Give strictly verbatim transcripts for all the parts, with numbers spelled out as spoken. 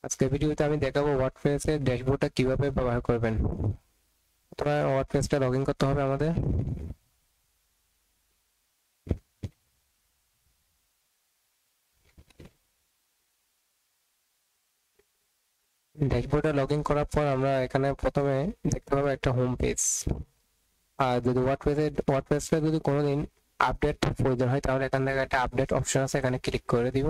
আজকের ভিডিওতে আমি দেখাবো ওয়ার্ডপ্রেসের ড্যাশবোর্ডটা কিভাবে ব্যবহার করবেন। তোমার ওয়ার্ডপ্রেসটা লগ ইন করতে হবে আমাদের। ড্যাশবোর্ডে লগ ইন করার পর আমরা এখানে প্রথমে দেখতে পাবো একটা হোম পেজ। আর যদি ওয়ার্ডপ্রেসে ওয়ার্ডপ্রেসে যদি কোনোদিন আপডেট প্রয়োজন হয় তাহলে এখান থেকে একটা আপডেট অপশন আছে, এখানে ক্লিক করে দিব।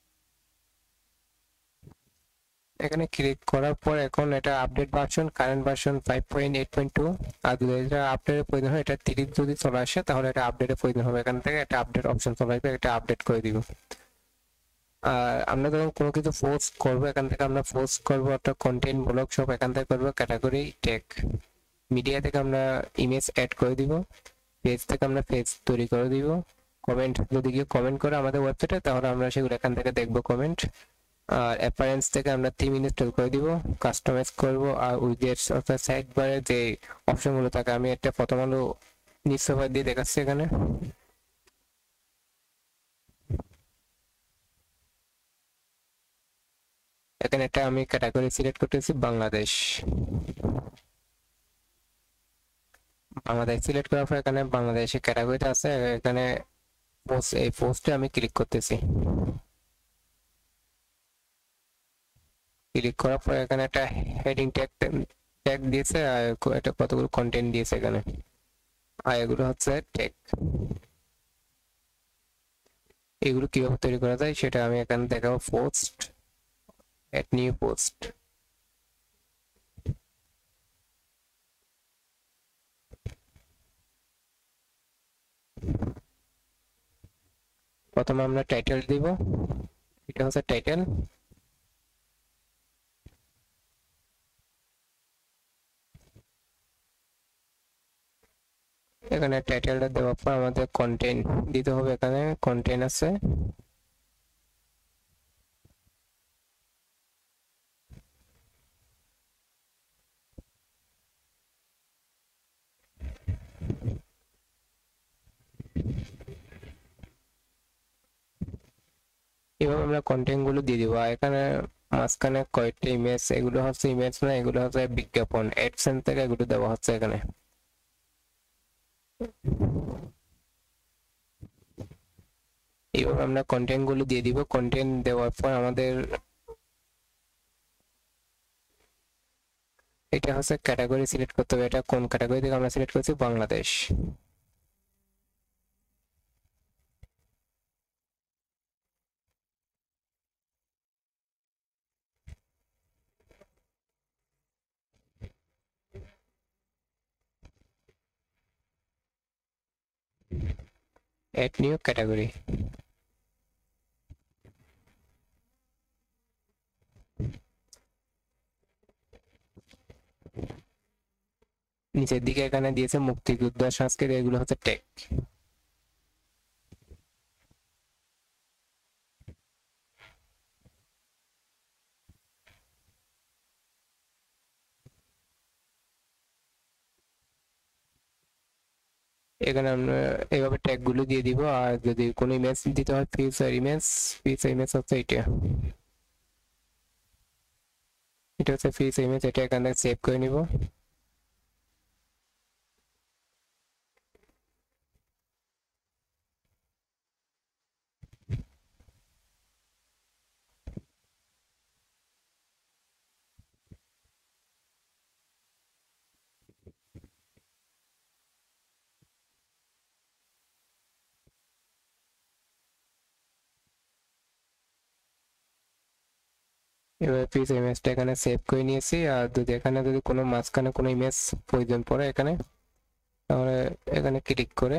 এখানে ক্লিক করার পর এখন এটা update version, current version five point eight point two. আর যদি এটা আপডেটের প্রয়োজন হয়, এটা তিরিশ যদি চলে আসে তাহলে এটা আপডেটের প্রয়োজন হবে, এখান থেকে একটা আপডেট অপশন চলে আসবে, এটা আপডেট করে দিব। আর আমরা যখন কোনো কিছু পোস্ট করবো এখান থেকে আমরা পোস্ট করবো একটা কন্টেন্ট ব্লগ সব এখান থেকে করবো। ক্যাটাগরি ট্যাগ মিডিয়া থেকে আমরা ইমেজ অ্যাড করে দিব। পেজ থেকে আমরা পেজ তৈরি করে দিব। কমেন্ট যদি কেউ কমেন্ট করে আমাদের ওয়েবসাইটে তাহলে আমরা সেগুলো এখান থেকে দেখবো কমেন্ট। আর অ্যাপারেন্স থেকে আমরা থিম ইনস্টল করে দিব, কাস্টমাইজ করব। আর উইজেটস অর্থাৎ সাইড বারে যে অপশনগুলো থাকে আমি একটা প্রথম আলো নিউজপেপার দিয়ে দেখাচ্ছি এখানে। এখানে একটা আমি ক্যাটাগরি সিলেক্ট করতেছি বাংলাদেশ। বাংলাদেশ সিলেক্ট করার পর এখানে বাংলাদেশের ক্যাটাগরিটা আছে, এখানে পোস্ট, এই পোস্টে আমি ক্লিক করতেছি। ক্লিক করার পর এখানে একটা হেডিং ট্যাগ ট্যাগ দিয়েছে আর একটা কতগুলো কন্টেন্ট দিয়েছে এখানে। আর এগুলো হচ্ছে ট্যাগ। এগুলো কিভাবে তৈরি করা যায় সেটা আমি এখানে দেখাবো। Post, add new post. প্রথমে আমরা টাইটেল দিব, এটা হচ্ছে টাইটেল। এখানে টাইটেলটা দেওয়ার পর আমাদের কন্টেন্ট দিতে হবে, এখানে কন্টেন্ট আছে। এভাবে আমরা কন্টেন্ট গুলো দিয়ে দিব। আর এখানে মাঝখানে কয়েকটা ইমেজ, এগুলো হচ্ছে ইমেজ না, এগুলো হচ্ছে বিজ্ঞাপন, অ্যাডসেন্স থেকে এগুলো দেওয়া হচ্ছে এখানে। এইভাবে আমরা কন্টেন্ট গুলো দিয়ে দিব। কন্টেন্ট দেওয়ার পর আমাদের এটা হচ্ছে ক্যাটাগরি সিলেক্ট করতে হবে। এটা কোন ক্যাটাগরি থেকে আমরা সিলেক্ট করছি, বাংলাদেশ। Add new category. নিচের দিকে এখানে দিয়েছে মুক্তিযোদ্ধা সংস্কৃতি, এগুলো হচ্ছে টেক। এখানে আমরা এইভাবে ট্যাগ গুলো দিয়ে দিব। আর যদি কোনো ইমেজ দিতে হয়, ফিচার ইমেজ, ফিচার ইমেজ হচ্ছে এটা, এটা হচ্ছে ফিচার ইমেজ। এটা এখান থেকে সেভ করে নিব। এবার ফিচার ইমেজটা এখানে সেভ করে নিয়েছি। আর যদি এখানে যদি কোনো মাঝখানে কোনো ইমেজ প্রয়োজন পড়ে এখানে, তাহলে এখানে ক্লিক করে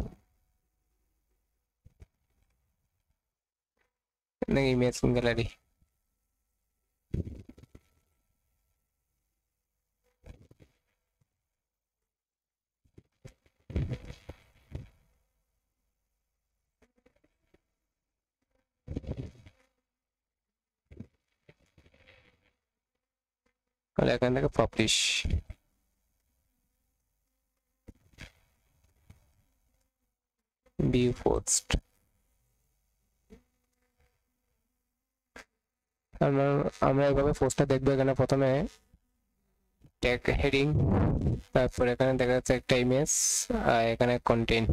ইমেজ গ্যালারি, তাহলে এখান থেকে পাবলিশ, ভিউ পোস্ট। আমরা আমরা এইভাবে পোস্টটা দেখবো। এখানে প্রথমে ট্যাগ হেডিং, তারপর এখানে দেখা যাচ্ছে একটা ইমেজ, আর এখানে কন্টেন্ট,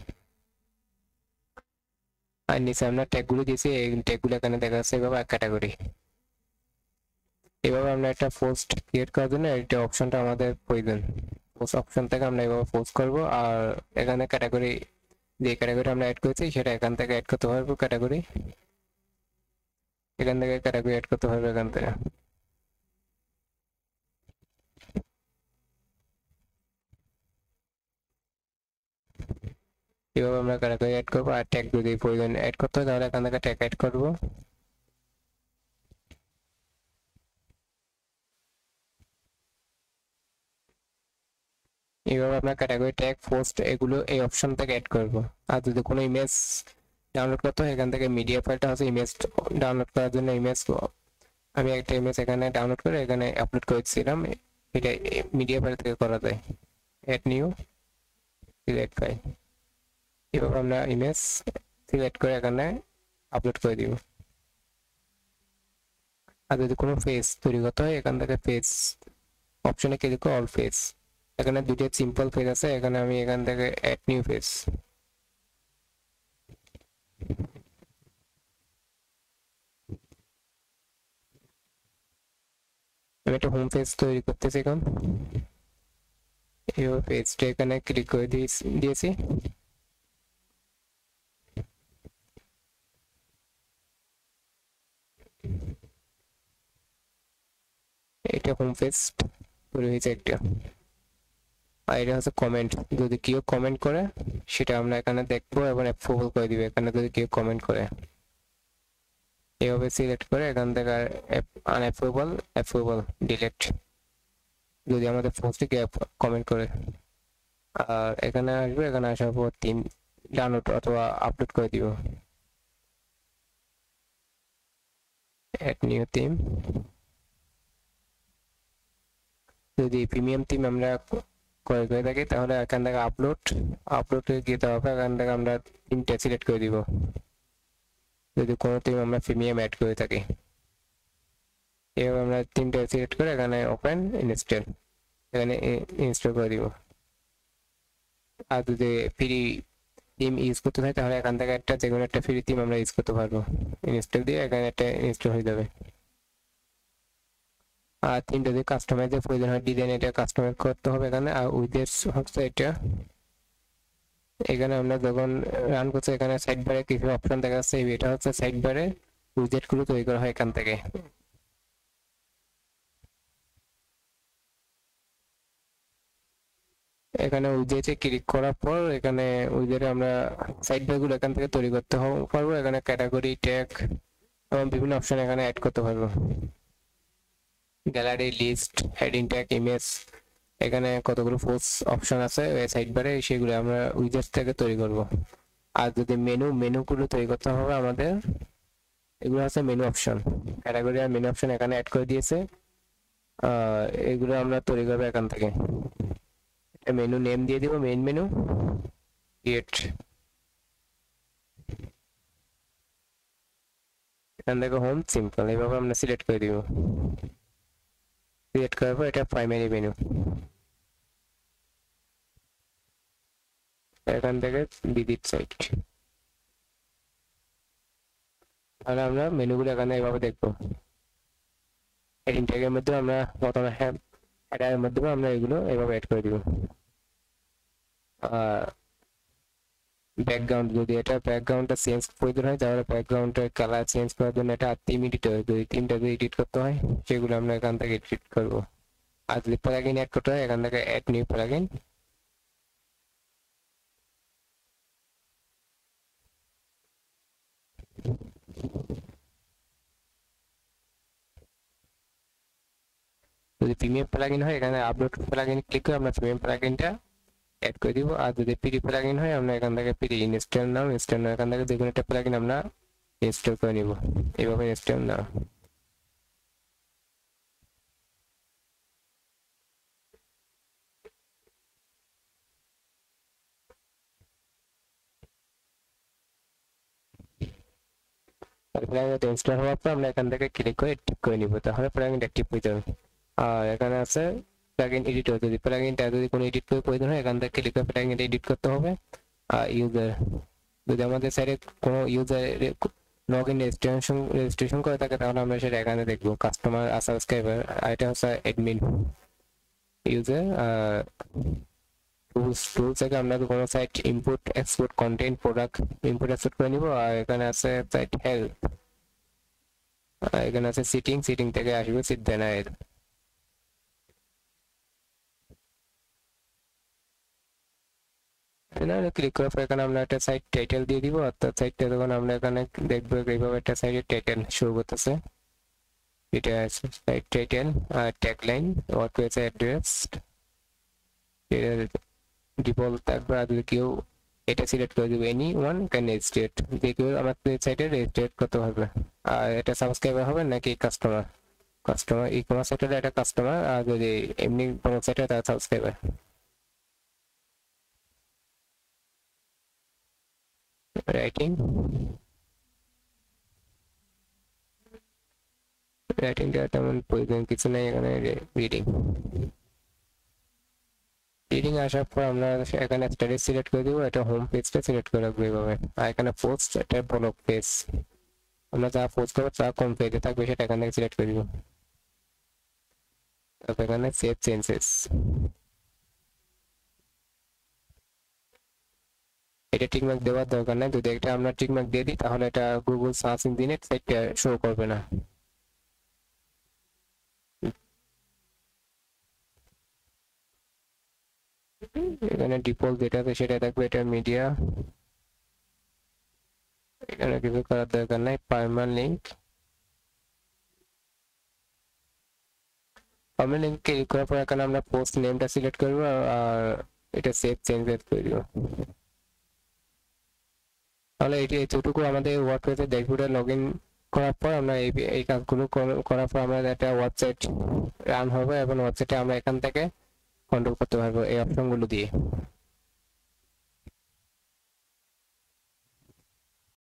আর নিচে আমরা ট্যাগগুলো দিয়েছি। এই ট্যাগগুলো এখানে দেখা যাচ্ছে এভাবে ক্যাটাগরি। এভাবে আমরা একটা পোস্ট ক্রিয়েট করার জন্য এটা অপশনটা আমাদের প্রয়োজন। পোস্ট অপশন থেকে আমরা এভাবে পোস্ট করব। আর এখানে ক্যাটাগরি, যে ক্যাটাগরি আমরা অ্যাড করেছি সেটা এখান থেকে অ্যাড করতে পারবো। ক্যাটাগরি এখান থেকে ক্যাটাগরি অ্যাড করতে পারবো এখান থেকে। এভাবে আমরা ক্যাটাগরি অ্যাড করবো। আর ট্যাগ যদি প্রয়োজন অ্যাড করতে হয় তাহলে এখান থেকে ট্যাগ অ্যাড করবো। এইভাবে আমরা ক্যাটাগরি, ট্যাগ, পোস্ট এগুলো এই অপশন থেকে অ্যাড করব। আর যদি কোনো ইমেজ ডাউনলোড করতে হয় এখান থেকে মিডিয়া ফাইলটা হচ্ছে ইমেজ ডাউনলোড করার জন্য। ইমেজ আমি একটা ইমেজ এখানে ডাউনলোড করে এখানে আপলোড করেছিলাম, এটা মিডিয়া ফাইল থেকে করা যায়। অ্যাড নিউ, সিলেক্ট ফাইল, এভাবে আমরা ইমেজ সিলেক্ট করে এখানে আপলোড করে দিব। আর যদি কোনো পেজ তৈরি করতে হয় এখান থেকে পেজ অপশনে ক্লিক করে অল পেজ, এখানে দুটো সিম্পল পেজ আছে, এখানে আমি এখান থেকে অ্যাড নিউ পেজ, আমি একটা হোম পেজ তৈরি করতেছি। এখন এই পেজটা এখানে ক্লিক করে দিয়েছি। এটা হোম পেজ তৈরি হয়েছে একটা। আর এটা হচ্ছে কমেন্ট, যদি কেউ কমেন্ট করে সেটা আমরা এখানে দেখবো এবং অ্যাপ্রুভাল করে দিবে। এখানে যদি কেউ কমেন্ট করে এভাবে সিলেক্ট করে এখান থেকে আনঅ্যাপ্রুভাল, অ্যাপ্রুভাল, ডিলিট, যদি আমাদের পোস্টে কেউ কমেন্ট করে। আর এখানে আসবে, এখানে আসার পর থিম ডাউনলোড অথবা আপলোড করে দিব। অ্যাড নিউ থিম, যদি প্রিমিয়াম থিম আমরা করে করে থাকি তাহলে এখান থেকে আপলোড, আপলোডে যেতে হবে। এখান থেকে আমরা থিমটা সিলেক্ট করে দিব যদি কোনো থিম আমরা প্রিমিয়াম অ্যাড করে থাকি। এভাবে আমরা থিমটা সিলেক্ট করে এখানে ওপেন ইনস্টল, এখানে ইনস্টল করে দিব। আর যদি ফ্রি থিম ইউজ করতে হয় তাহলে এখান থেকে একটা যে কোনো একটা ফ্রি থিম আমরা ইউজ করতে পারবো। ইনস্টল দিয়ে এখানে একটা ইনস্টল হয়ে যাবে। আর থিমটা যদি কাস্টমাইজের প্রয়োজন হয় ডিজাইন, এটা কাস্টমাইজ করতে হবে এখানে। আর উইথের হচ্ছে এটা, এখানে আমরা যখন রান করছি এখানে সাইড বারে কিছু অপশন দেখা যাচ্ছে, এটা হচ্ছে সাইড বারে উইজেট গুলো তৈরি করা হয় এখান থেকে। এখানে উইজেটে ক্লিক করার পর এখানে উইজেটে আমরা সাইড বার গুলো এখান থেকে তৈরি করতে পারবো। এখানে ক্যাটাগরি, ট্যাগ এবং বিভিন্ন অপশন এখানে অ্যাড করতে পারবো। Gallery, list, heading, tag, image, এখানে কতগুলো পোস্ট অপশন আছে সাইড বারে, সেগুলো আমরা উইজেট থেকে তৈরি করব। আর যদি মেনু, মেনুগুলো তৈরি করতে হবে আমাদের, এগুলো আছে মেনু অপশন। ক্যাটাগরি আর মেনু অপশন এখানে অ্যাড করে দিয়েছে। এগুলো আমরা তৈরি করবো এখান থেকে। মেনু নেম দিয়ে দিব মেইন মেনু, ক্রিয়েট, এখান থেকে হোম, সিম্পল, এইভাবে আমরা সিলেক্ট করে দিব। সিলেক্ট করার পর এটা প্রাইমারি মেনু, এখান থেকে ভিজিট সাইট। তাহলে আমরা মেনুগুলো এখানে এইভাবে দেখবো। হেডিং ট্যাগের মধ্যে আমরা প্রথমে হ্যাঁ হেডারের মধ্যে আমরা এগুলো এইভাবে অ্যাড করে দিব। আর ব্যাকগ্রাউন্ড, যদি এটা ব্যাকগ্রাউন্ডটা চেঞ্জ প্রয়োজন হয় তাহলে ব্যাকগ্রাউন্ডের কালার চেঞ্জ করার জন্য এটা থিম এডিটর, যদি থিমটা যদি এডিট করতে হয় সেগুলো আমরা এখান থেকে এডিট করব। আর যদি প্লাগইন অ্যাড করতে হয় এখান থেকে অ্যাড নিউ প্লাগইন, যদি প্রিমিয়াম প্লাগইন হয় এখানে আপলোড প্লাগইন ক্লিক করে আমরা প্রিমিয়াম প্লাগইনটা অ্যাড করে দিব। আর যদি ফ্রি প্লাগইন হয় আমরা এখান থেকে free install now, install now, এখান থেকে যে কোনো একটা প্লাগইন আমরা ইনস্টল করে নিব। এইভাবে ইনস্টল নাও। প্লাগইনটা ইনস্টল হওয়ার পর আমরা এখান থেকে ক্লিক করে ঠিক করে নিব, তাহলে প্লাগইনটা অ্যাক্টিভ হয়ে যাবে। আর এখানে আছে প্লাগইন এডিটর, যদি প্লাগইনটা যদি কোনো এডিট করে প্রয়োজন হয় এখান থেকে ক্লিক করে প্লাগইনটা এডিট করতে হবে। আর ইউজার, যদি আমাদের সাইডে কোনো user log in registration registration করে থাকে তাহলে আমরা সেটা এখানে দেখবো, কাস্টমার আর সাবস্ক্রাইবার, আর এটা হচ্ছে অ্যাডমিন ইউজার। আর টুলস টুলস থেকে আমরা কোনো site input export content product input export করে নিব। আর এখানে আছে সাইট হেল্প, এখানে আছে সিটিং, সিটিং থেকে আসবে সিট জেনারেল। ক্লিক করার পর এখানে আমরা একটা সাইট টাইটেল দিয়ে দিব, অর্থাৎ সাইটটা যখন আমরা এখানে দেখবো এইভাবে একটা সাইটের টাইটেল শো করতেছে, এটা আছে সাইট টাইটেল আর ট্যাগলাইন, ওয়ার্ডপ্রেস অ্যাড্রেস, ডিফল্ট থাকবে। আর যদি কেউ এটা সিলেক্ট করে দেবে এনি ওয়ান ক্যান রেজিস্ট্রেট, যে কেউ আমাদের সাইটে রেজিস্ট্রেট করতে পারবে। আর এটা সাবস্ক্রাইবার হবে নাকি কাস্টমার, কাস্টমার ই কমার্স সাইটে এটা কাস্টমার, আর যদি এমনি কোনো সাইটে তারা সাবস্ক্রাইবার। রাইটিং, রাইটিংটা তেমন প্রয়োজন কিছু নেই এখানে। রিডিং, রিডিং আসার পর আমরা এখানে স্ট্যাটাস সিলেক্ট করে দিব, এটা হোম পেজটা সিলেক্ট করে রাখবো এইভাবে। আর এখানে পোস্ট, এটা ব্লগ পেজ, আমরা যা পোস্ট করবো তা কোন পেজে থাকবে সেটা এখান থেকে সিলেক্ট করে দিব। তারপর এখানে সেভ চেঞ্জেস, এটা টিকমার্ক দেওয়ার দরকার নাই, যদি এটা আমরা টিকমার্ক দিয়ে দিই তাহলে এটা গুগল সার্চ ইঞ্জিনে সাইটটা শো করবে না। এখানে ডিফল্ট যেটা আছে সেটা থাকবে, এটা মিডিয়া, এখানে কিছু করার দরকার নাই। Permanent link, permanent link click করার পর এখানে আমরা পোস্ট নেমটা সিলেক্ট করব আর এটা সেভ চেঞ্জেস করে দিব। তাহলে এটি এতটুকু আমাদের ওয়ার্ডপ্রেসে ড্যাশবোর্ডে লগইন করার পর আমরা এই এই কাজগুলো করার পর আমরা একটা ওয়েবসাইট রান হবে এবং ওয়েবসাইটে আমরা এখান থেকে কন্ট্রোল করতে পারবো এই অপশনগুলো দিয়ে।